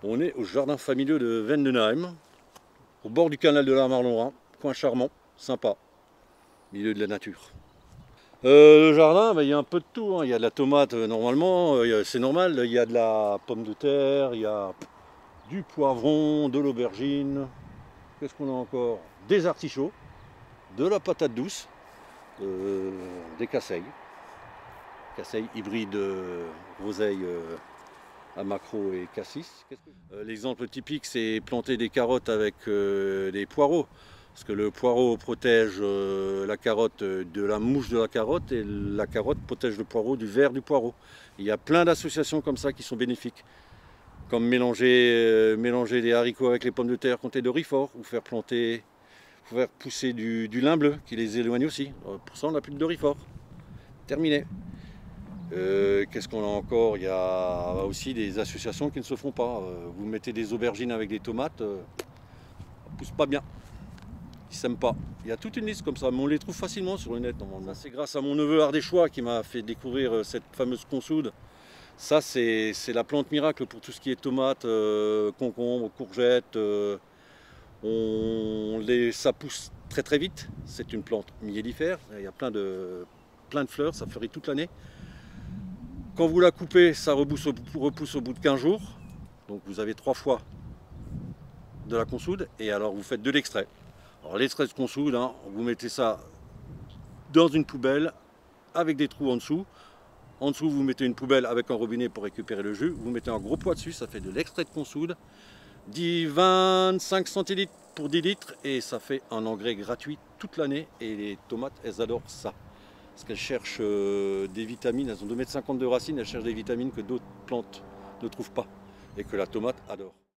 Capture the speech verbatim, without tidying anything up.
On est au jardin familial de Vendenheim, au bord du canal de la Marlon-Rhin, coin charmant, sympa, milieu de la nature. Euh, le jardin, bah, il y a un peu de tout, hein. Il y a de la tomate euh, normalement, euh, c'est normal, il y a de la pomme de terre, il y a du poivron, de l'aubergine, qu'est-ce qu'on a encore? Des artichauts, de la patate douce, euh, des casseilles, casseilles hybrides euh, roseille euh, à macro et cassis. Euh, L'exemple typique, c'est planter des carottes avec euh, des poireaux. Parce que le poireau protège euh, la carotte de la mouche de la carotte et la carotte protège le poireau du ver du poireau. Il y a plein d'associations comme ça qui sont bénéfiques. Comme mélanger, euh, mélanger des haricots avec les pommes de terre contre les dorifores, ou faire planter, faire pousser du, du lin bleu qui les éloigne aussi. Pour ça, on n'a plus de dorifores. Terminé. Euh, Qu'est-ce qu'on a encore? Il y a aussi des associations qui ne se font pas. Euh, vous mettez des aubergines avec des tomates, euh, ça ne pousse pas bien. Ils s'aiment pas. Il y a toute une liste comme ça, mais on les trouve facilement sur le net normalement. C'est grâce à mon neveu ardéchois qui m'a fait découvrir cette fameuse consoude. Ça, c'est la plante miracle pour tout ce qui est tomates, euh, concombres, courgettes. Euh, on les, ça pousse très très vite. C'est une plante mellifère. Il y a plein de, plein de fleurs, ça fleurit toute l'année. Quand vous la coupez, ça repousse au, repousse au bout de quinze jours. Donc vous avez trois fois de la consoude. Et alors vous faites de l'extrait. Alors l'extrait de consoude, hein, vous mettez ça dans une poubelle avec des trous en dessous. En dessous, vous mettez une poubelle avec un robinet pour récupérer le jus. Vous mettez un gros poids dessus, ça fait de l'extrait de consoude. dix, vingt-cinq centilitres pour dix litres. Et ça fait un engrais gratuit toute l'année. Et les tomates, elles adorent ça. Parce qu'elles cherchent euh, des vitamines. Elles ont deux mètres cinquante de racines. Elles cherchent des vitamines que d'autres plantes ne trouvent pas. Et que la tomate adore.